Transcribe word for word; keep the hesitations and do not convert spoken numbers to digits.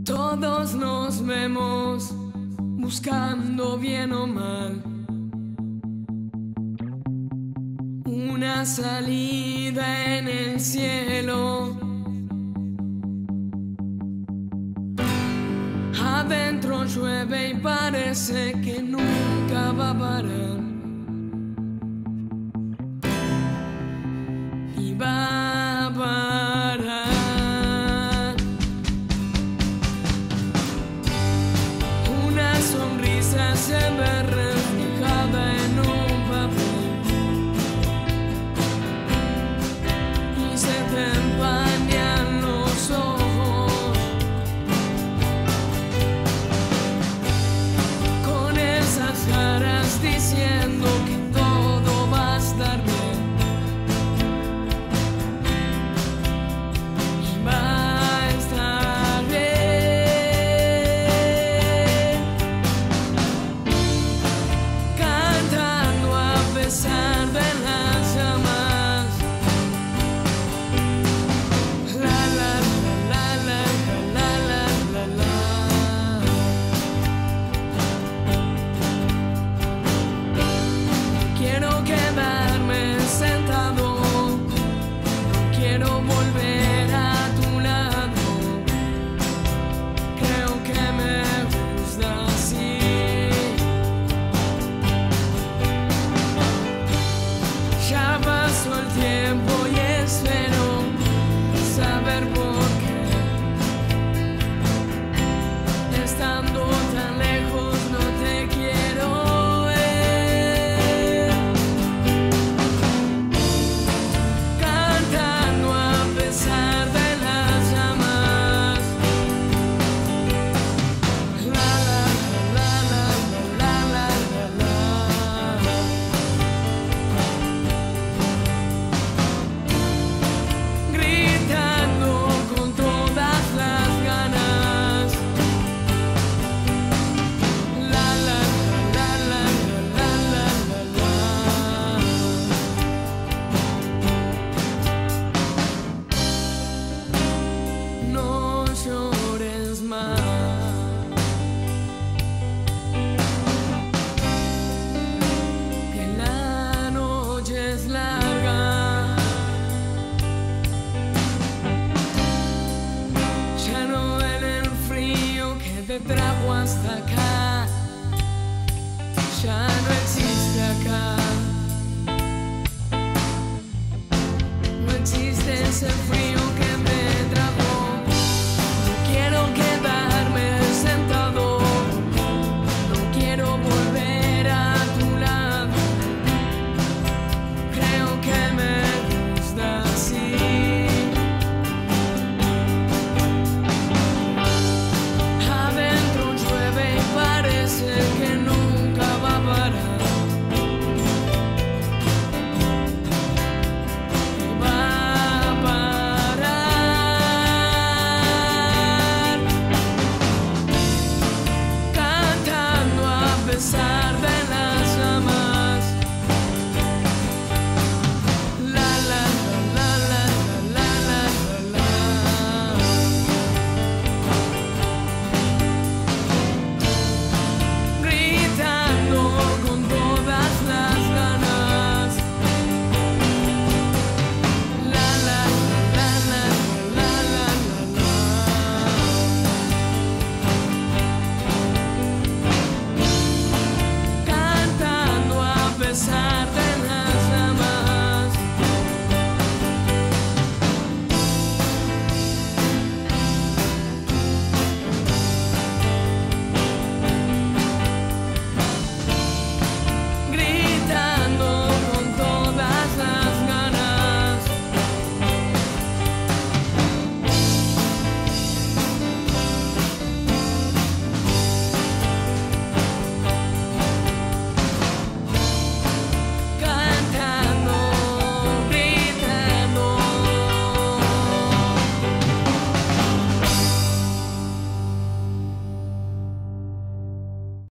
Todos nos vemos buscando bien o mal una salida en el cielo. Adentro llueve y parece que nunca va a parar. Y va a parar. Una sonrisa se ve reflejada en un papel y se te empañan los ojos con esas caras diciendo que todo va a estar bien. Te trajo hasta acá, ya no existe acá, no existe ese frío que